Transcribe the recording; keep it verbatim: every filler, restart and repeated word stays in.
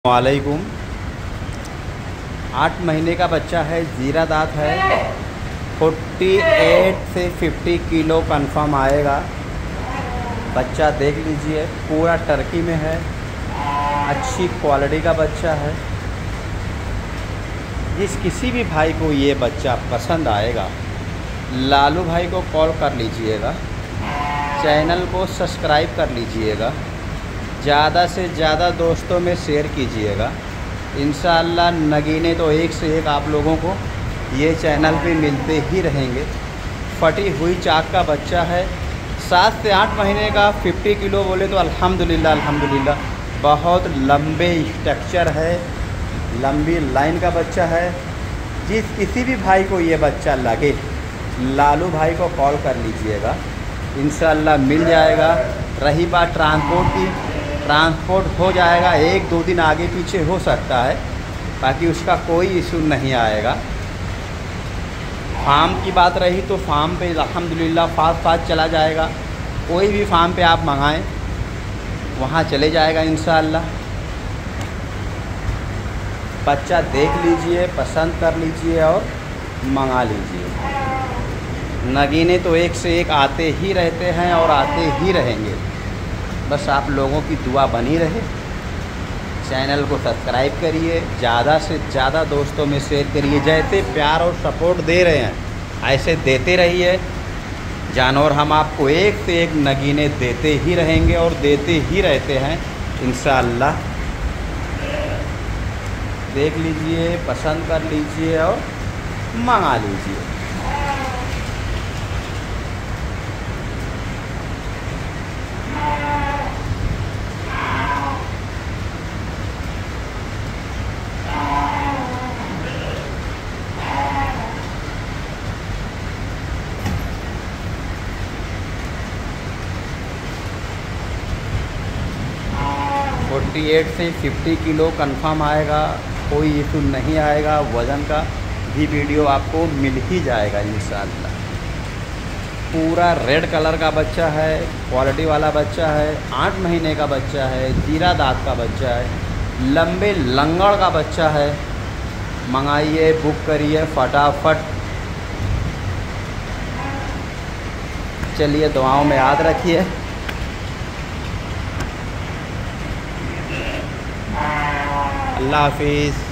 वालेकुम। आठ महीने का बच्चा है, जीरा दांत है, अड़तालीस से पचास किलो कंफर्म आएगा। बच्चा देख लीजिए, पूरा टर्की में है, अच्छी क्वालिटी का बच्चा है। जिस किसी भी भाई को ये बच्चा पसंद आएगा, लालू भाई को कॉल कर लीजिएगा, चैनल को सब्सक्राइब कर लीजिएगा, ज़्यादा से ज़्यादा दोस्तों में शेयर कीजिएगा। इंशाअल्लाह नगीने तो एक से एक आप लोगों को ये चैनल पे मिलते ही रहेंगे। फटी हुई चाक का बच्चा है, सात से आठ महीने का, पचास किलो बोले तो अल्हम्दुलिल्लाह अल्हम्दुलिल्लाह बहुत लंबे स्ट्रक्चर है, लंबी लाइन का बच्चा है। जिस किसी भी भाई को ये बच्चा लगे, लालू भाई को कॉल कर लीजिएगा, इंशाअल्लाह मिल जाएगा। रही बात ट्रांसपोर्ट की, ट्रांसपोर्ट हो जाएगा, एक दो दिन आगे पीछे हो सकता है, बाकी उसका कोई इशू नहीं आएगा। फार्म की बात रही तो फार्म पे अल्हम्दुलिल्लाह फास्ट फास्ट चला जाएगा। कोई भी फार्म पे आप मंगाएं, वहाँ चले जाएगा इंशाअल्लाह। बच्चा देख लीजिए, पसंद कर लीजिए और मंगा लीजिए। नगीने तो एक से एक आते ही रहते हैं और आते ही रहेंगे। बस आप लोगों की दुआ बनी रहे। चैनल को सब्सक्राइब करिए, ज़्यादा से ज़्यादा दोस्तों में शेयर करिए। जैसे प्यार और सपोर्ट दे रहे हैं, ऐसे देते रहिए। जानवर हम आपको एक से एक नगीने देते ही रहेंगे और देते ही रहते हैं इंशाअल्लाह। देख लीजिए, पसंद कर लीजिए और मंगा लीजिए। अड़तालीस से पचास किलो कंफर्म आएगा, कोई इशू नहीं आएगा। वज़न का भी वीडियो आपको मिल ही जाएगा इंशाअल्लाह। पूरा रेड कलर का बच्चा है, क्वालिटी वाला बच्चा है, आठ महीने का बच्चा है, जीरा दांत का बच्चा है, लंबे लंगड़ का बच्चा है। मंगाइए, बुक करिए फटाफट। चलिए, दुआओं में याद रखिए। अल्लाह हाफिज़।